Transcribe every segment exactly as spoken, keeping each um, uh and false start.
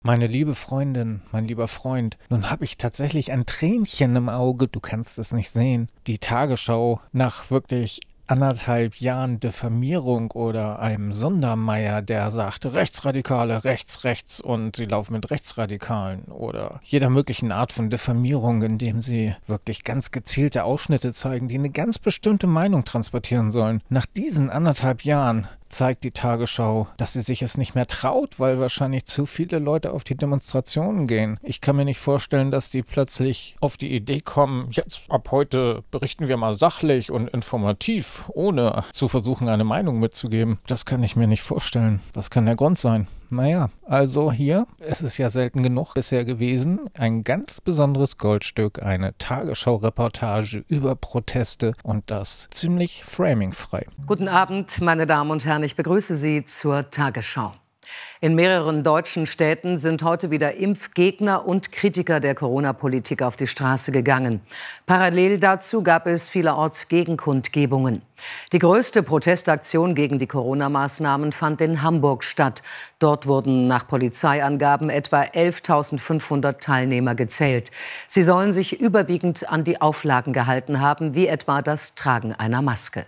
Meine liebe Freundin, mein lieber Freund, nun habe ich tatsächlich ein Tränchen im Auge, du kannst es nicht sehen. Die Tagesschau nach wirklich anderthalb Jahren Diffamierung oder einem Sondermeier, der sagt, Rechtsradikale, rechts, rechts und sie laufen mit Rechtsradikalen oder jeder möglichen Art von Diffamierung, indem sie wirklich ganz gezielte Ausschnitte zeigen, die eine ganz bestimmte Meinung transportieren sollen. Nach diesen anderthalb Jahren zeigt die Tagesschau, dass sie sich es nicht mehr traut, weil wahrscheinlich zu viele Leute auf die Demonstrationen gehen. Ich kann mir nicht vorstellen, dass die plötzlich auf die Idee kommen, jetzt ab heute berichten wir mal sachlich und informativ, ohne zu versuchen, eine Meinung mitzugeben. Das kann ich mir nicht vorstellen. Das kann der Grund sein. Naja, also hier, es ist ja selten genug bisher gewesen, ein ganz besonderes Goldstück, eine Tagesschau-Reportage über Proteste und das ziemlich framingfrei. Guten Abend, meine Damen und Herren, ich begrüße Sie zur Tagesschau. In mehreren deutschen Städten sind heute wieder Impfgegner und Kritiker der Corona-Politik auf die Straße gegangen. Parallel dazu gab es vielerorts Gegenkundgebungen. Die größte Protestaktion gegen die Corona-Maßnahmen fand in Hamburg statt. Dort wurden nach Polizeiangaben etwa elftausendfünfhundert Teilnehmer gezählt. Sie sollen sich überwiegend an die Auflagen gehalten haben, wie etwa das Tragen einer Maske.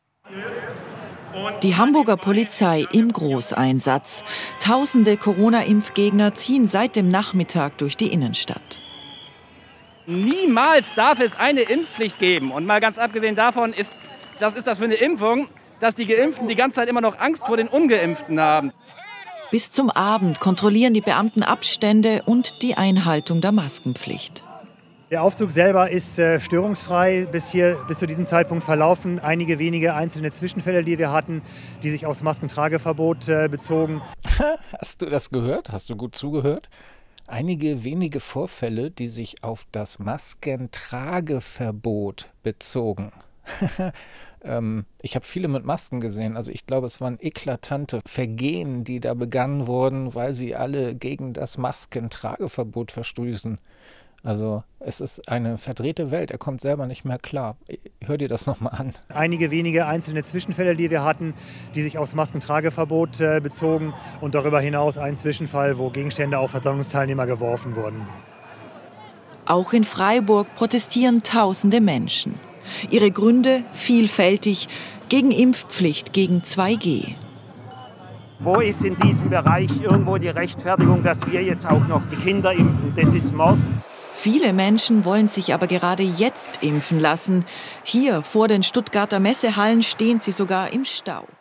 Die Hamburger Polizei im Großeinsatz. Tausende Corona-Impfgegner ziehen seit dem Nachmittag durch die Innenstadt. Niemals darf es eine Impfpflicht geben. Und mal ganz abgesehen davon, ist, was ist das für eine Impfung, dass die Geimpften die ganze Zeit immer noch Angst vor den Ungeimpften haben. Bis zum Abend kontrollieren die Beamten Abstände und die Einhaltung der Maskenpflicht. Der Aufzug selber ist äh, störungsfrei bis, hier, bis zu diesem Zeitpunkt verlaufen. Einige wenige einzelne Zwischenfälle, die wir hatten, die sich aufs Maskentrageverbot äh, bezogen. Hast du das gehört? Hast du gut zugehört? Einige wenige Vorfälle, die sich auf das Maskentrageverbot bezogen. ähm, ich habe viele mit Masken gesehen. Also ich glaube, es waren eklatante Vergehen, die da begangen wurden, weil sie alle gegen das Maskentrageverbot verstoßen. Also es ist eine verdrehte Welt, er kommt selber nicht mehr klar. Hör dir das nochmal an. Einige wenige einzelne Zwischenfälle, die wir hatten, die sich aufs Maskentrageverbot äh, bezogen und darüber hinaus ein Zwischenfall, wo Gegenstände auf Versammlungsteilnehmer geworfen wurden. Auch in Freiburg protestieren tausende Menschen. Ihre Gründe vielfältig: gegen Impfpflicht, gegen zwei G. Wo ist in diesem Bereich irgendwo die Rechtfertigung, dass wir jetzt auch noch die Kinder impfen? Das ist Mord. Viele Menschen wollen sich aber gerade jetzt impfen lassen. Hier vor den Stuttgarter Messehallen stehen sie sogar im Stau.